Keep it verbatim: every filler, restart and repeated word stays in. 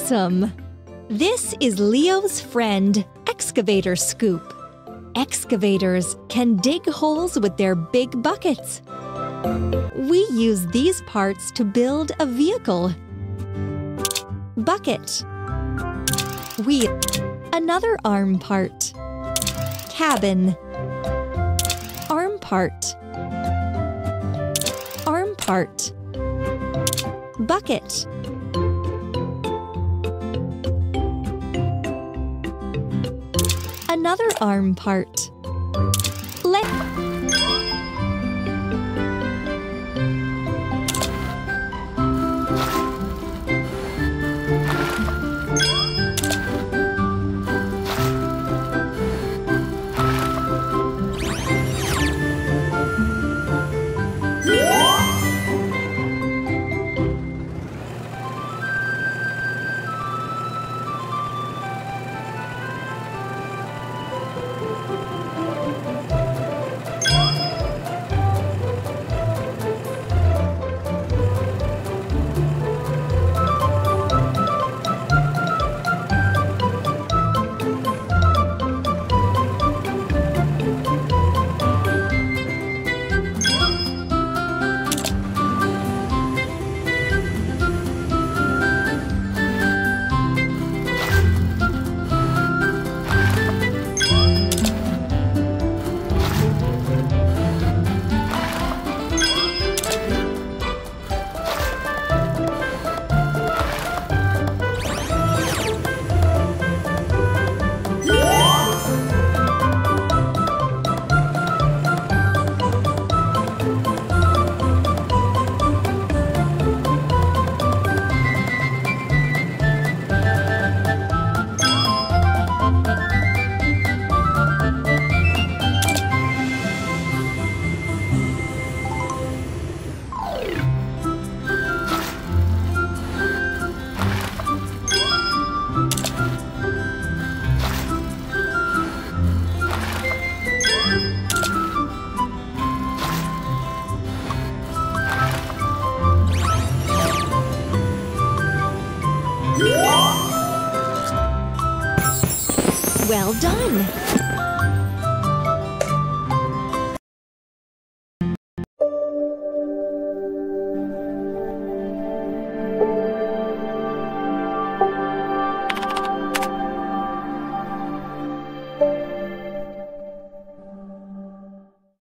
Awesome! This is Leo's friend, Excavator Scoop. Excavators can dig holes with their big buckets. We use these parts to build a vehicle. Bucket. Wheel. Another arm part. Cabin. Arm part. Arm part. Bucket. Another arm part. Leg. Well done!